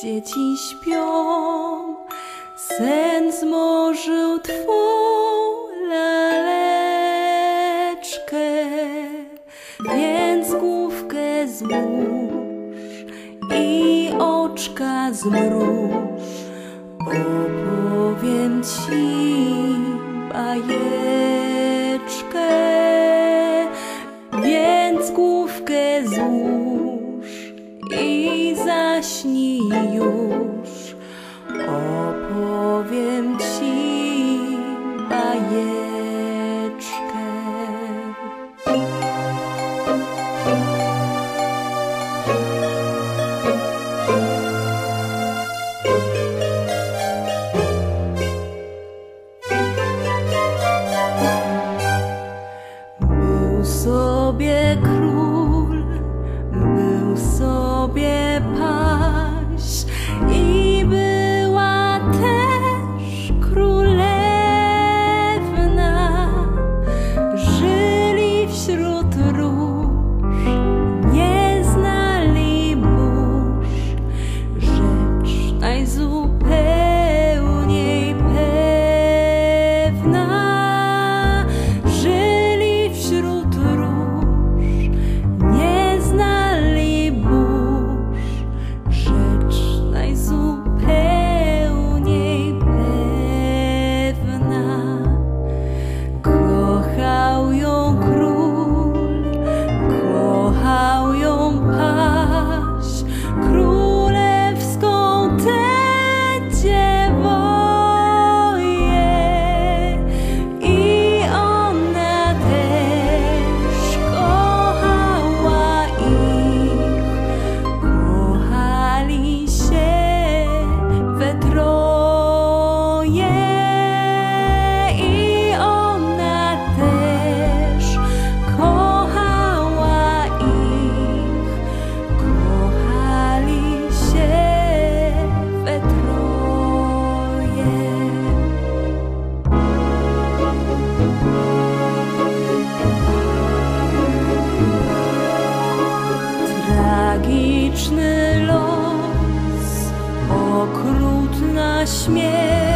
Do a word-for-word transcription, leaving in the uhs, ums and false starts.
dzieci śpią, sen zmorzył twą laleczkę, więc główkę złóż i oczka zmruż. Opowiem ci bajeczkę, więc główkę złóż i zaśnij już. Opowiem ci bajeczkę. Był sobie król, był sobie paź i była też królewna. Żyli wśród róż, nie znali burz, rzecz najzupełniej pewna. Żyli wśród róż, nie znali burz, rzecz najzupełniej pewna. Kochał ją król, kochał ją paź, królewską tę dziewoję, i ona też kochała ich. Kochali się we troje, i ona też kochała ich. Kochali się we troje. Tragiczny los, okrutna śmierć.